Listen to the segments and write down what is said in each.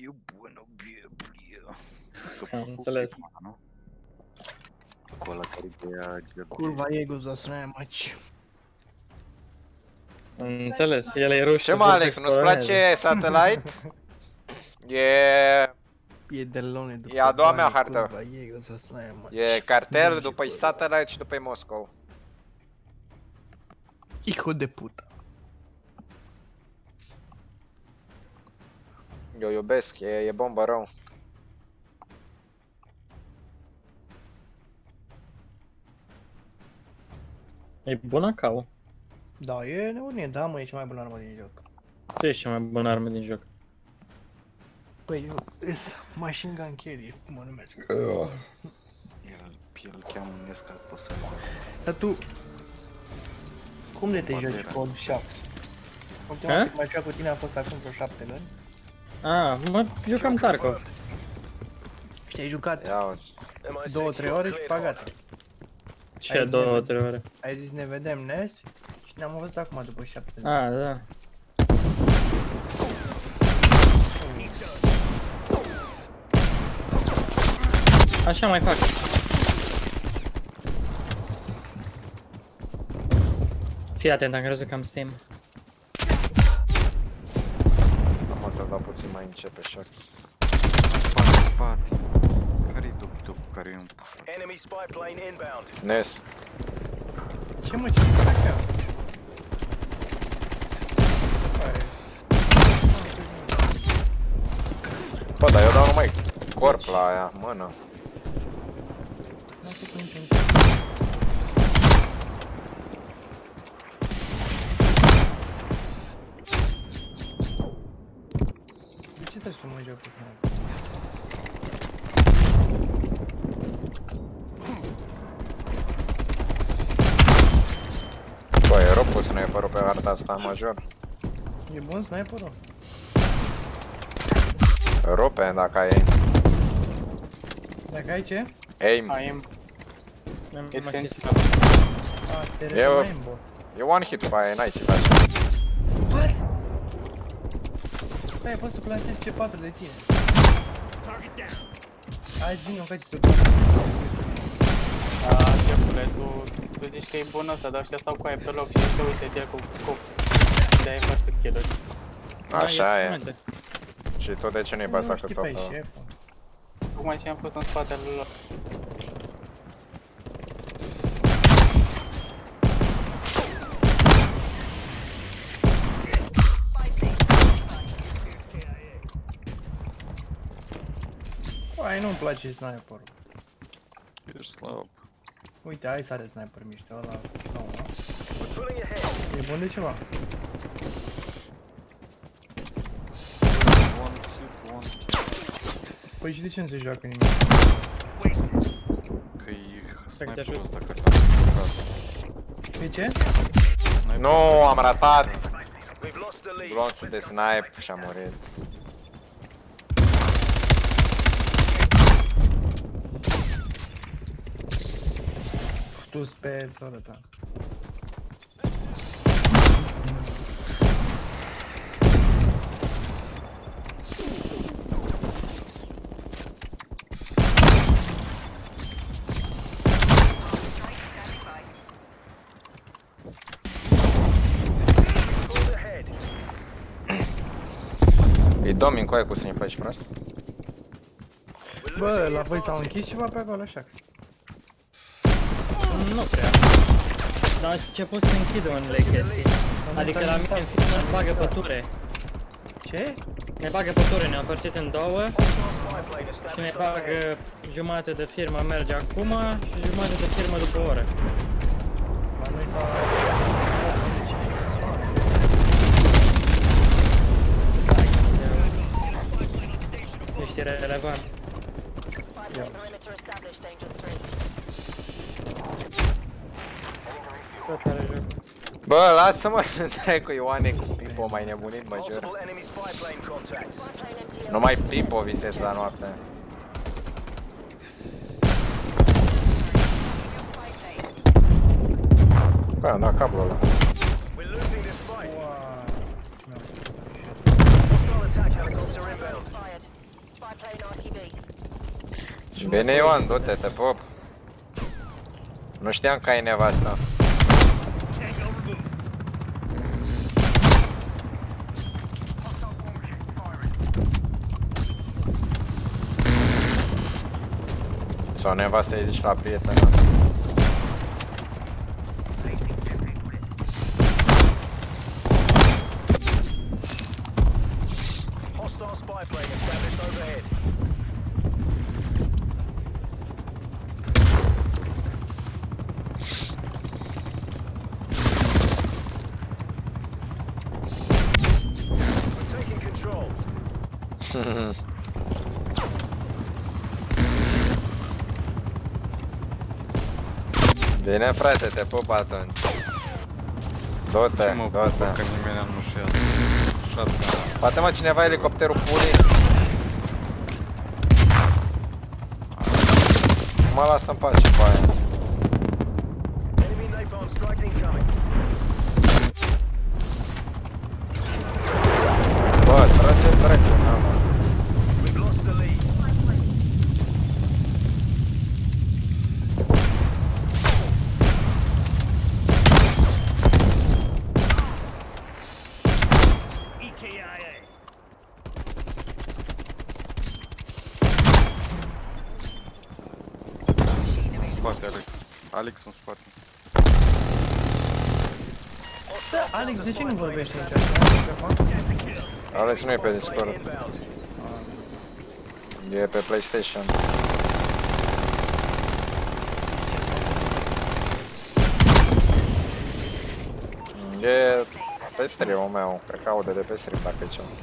bună, bie. Am înțeles. Cu ăla care dea... Curva Ego zasnaia maci. Am înțeles, el e ruș. Ce mă, Alex, nu-ți place Satellite? E delone după E a doua mea hartă. Curva Ego zasnaia maci. E cartel, după-i Satellite și după-i Moscow. Hijo de puta. Eu iubesc, e bombă rău. E bună cau. Da, e nebunie, da mă, e cea mai bună armă din joc. Ce ești cea mai bună armă din joc? Păi eu îs machine gun carry, cum o numesc. El cheamă un escal să Dar tu... Cum de te joci cu Old Sharks? Ultima oară când m-ai jucat cu tine a fost acum vreo 7 luni. Mă jucam Tarkov. Și te-ai jucat Ia auzi. 2-3 ore și pagată. Ce 2-3 ore? Ai zis ne vedem NES și ne-am văzut acum după 7 luni. Da. Așa mai fac. Fii atent, am crezut că am Steam. Asta mă să-l dau puțin mai încet pe Shax. Spate. Care-i după care e un pușat? Enemy spy plane inbound. Nes. Ce mă, ce fac eu? Bă, dar eu dau numai corp la aia, mână. De ce trebuie să mă joc cu tine? Bă, e rău pus sniperul pe harta asta major. E bun sniperul? Rupe dacă ai aim. Dacă ai ce? Aim. Te Eu- refaim, bă. E one hit pe aia, n-ai ce face. What? Stai, poți să plantezi C4 de tine. Hai, zi-mi o face să plantezi. Șefule, tu zici că e bun ăsta, dar ăștia stau cu aia pe loc și se uite de el cu scop. De-aia faci tu kill-uri. Așa e. Și tu de ce nu-i pe asta că stau pe... șeful. Tocmai ce am fost în spatele lor. Ai, nu-mi place sniperul. Ești slab. Uite, hai să are sniper mișto, ăla nou, mă. Pulling ahead. E bun de ceva. One hit. Păi și de ce nu se joacă nimic? Că e sniperul ajut. ăsta care l-am jucat. Pe ce? Nu, am ratat We've lost the lead. glonțul de snipe și am murit. Tu pe soră ta. Pulled ahead. E Domin cu aia cu sniper și prost. Bă, la voi s-au închis ceva pe acolo, Shax? Nu prea. Dar a început să închidă unele chestii. Adică la mine în film ne bagă păture. Ce? Ne bagă păture, ne-au împărțit în două. Spy plane Și ne established bagă jumate de firmă merge acum și jumate de firmă după o oră. La noi s-au... Ești relevant. Perimeter established, Angels 3. Tot are joc. Bă, lasă-mă, dai cu Ioane cu Pipo, mai nebunit, mă jur. Multiple enemy spy plane contacts. Spy plane MTO. Numai Pipo visez la noapte. Bă, am dat cablul ăla. We're losing this fight. Hostile attack helicopter inbound. Fired. plane RTV. Bine, Ioan, du-te, te pup. Nu știam că ai nevasta. Sau nevasta îi zici la prietena. Hostile spy plane established overhead. We're taking control. Bine, frate, te pup atunci. Du-te, Ce mă bucur du-te. că nimeni nu și-a shotgun. Poate mă cineva elicopterul pulii. Mă lasă în pace cu aia. Enemy napalm strike incoming. Bă, trage dracu, na, mă. We've lost the lead. EKIA. În spate, Alex. Alex în spate. Alex, de ce nu vorbești aici? Alex nu e pe Discord, Inbound. e pe PlayStation. E pe stream-ul meu, cred că aude de pe stream dacă e ceva.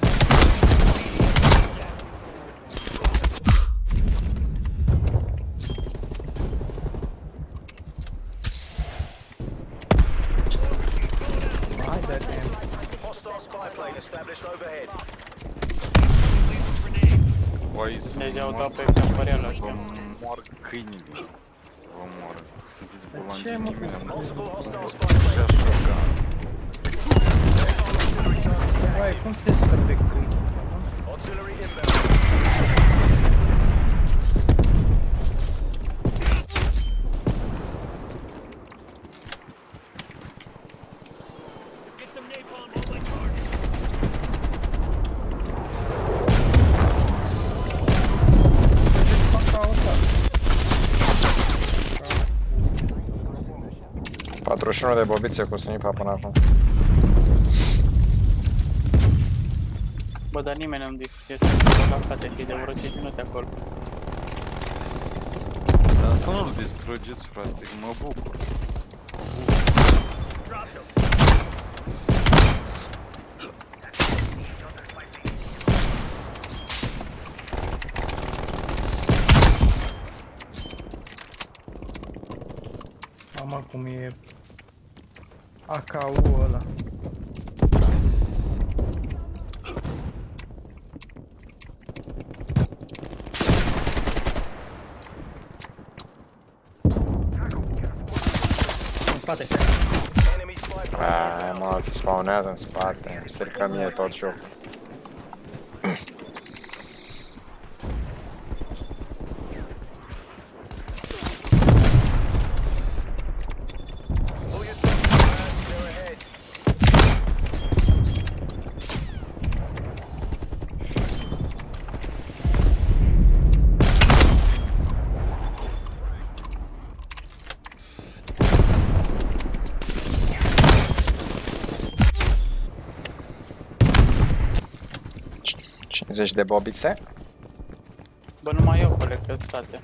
Hai, dă-te. Hostile spy plane established overhead. Voi să Deja vă au mor, dat pe camparială să vă ăștia. mor câinile. Să vă mor. Sunteți bolani ce, de mă, nimeni. Multiple hostile spy Și planes. așa ca... Băi, cum sunteți super pe câini? Artillery inbound. Ca 41 de bobițe cu snipa până acum. Bă, dar nimeni nu-mi distrige la frate, și de vreo 5 minute acolo. Dar să nu-l distrugeți, frate, mă bucur. Mama, cum e AK-ul ăla. În spate. Enemy spy plane. Aia, mă, se spawnează în spate, îmi strică mie tot jocul. Pull your stuff, man. They're ahead. C- 50 de bobițe? Bă, numai eu colectez toate.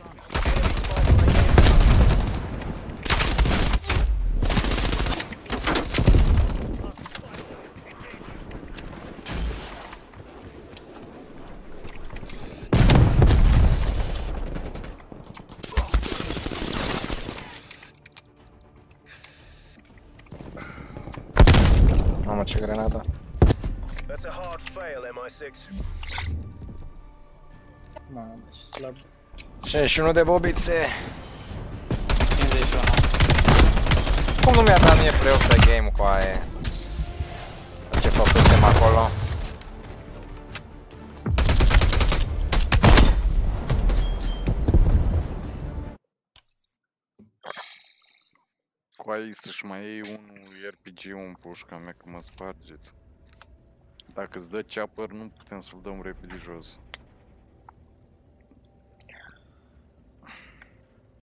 Mamă, ce grenadă. That's a hard fail, MI6. Mamă, ce slab. 51 de bobițe. 51. Cum nu mi-a dat mie play-off de game cu aia? Ce făcusem acolo? Cu ai să-și mai iei unul RPG-ul în pușca mea că mă spargeți. Dacă îți dă ceapăr, nu putem să-l dăm repede jos.